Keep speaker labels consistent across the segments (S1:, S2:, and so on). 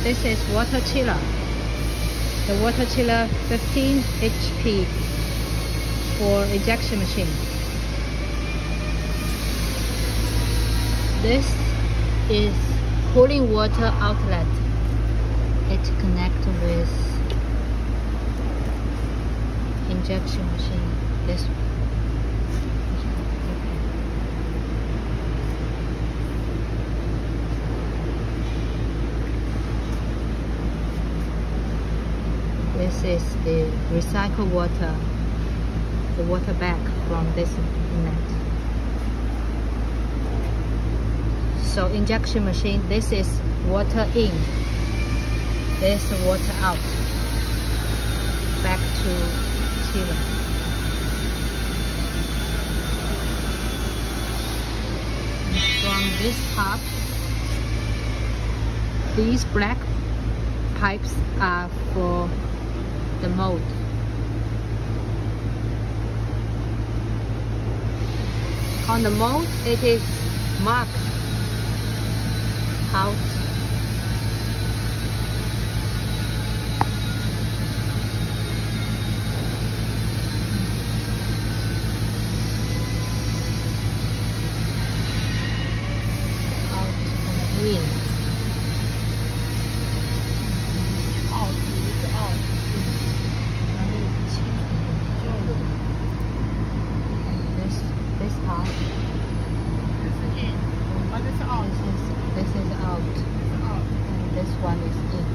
S1: This is water chiller. The water chiller 15 HP for injection machine. This is cooling water outlet. It connects with injection machine. This one. This is the recycled water, the water bag from this inlet. So injection machine, this is water in, this is water out, back to chiller. From this part, these black pipes are for the mold. On the mold, it is marked out. Out and in. This part. This is out. And this one is in.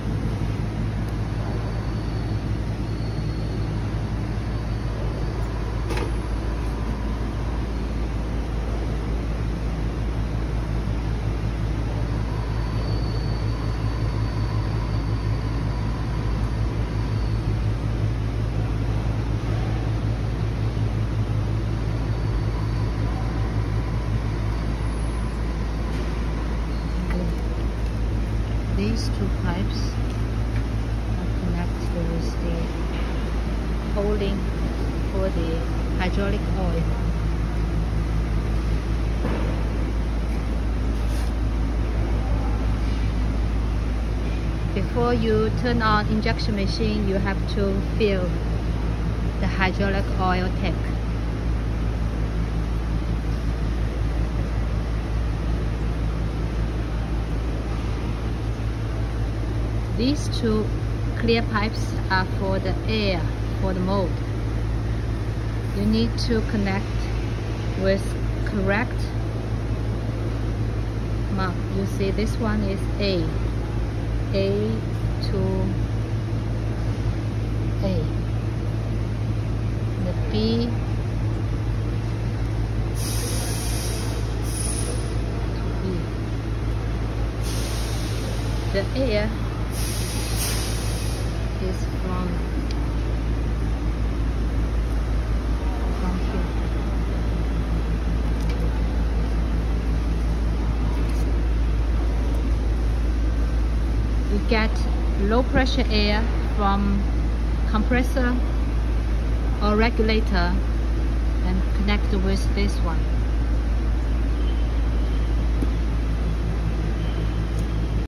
S1: These two pipes are connected with the holding for the hydraulic oil. Before you turn on injection machine, you have to fill the hydraulic oil tank. These two clear pipes are for the air, for the mold. You need to connect with correct mark. You see this one is A to A. The B to B. The air is from here. You get low pressure air from compressor or regulator and connect with this one.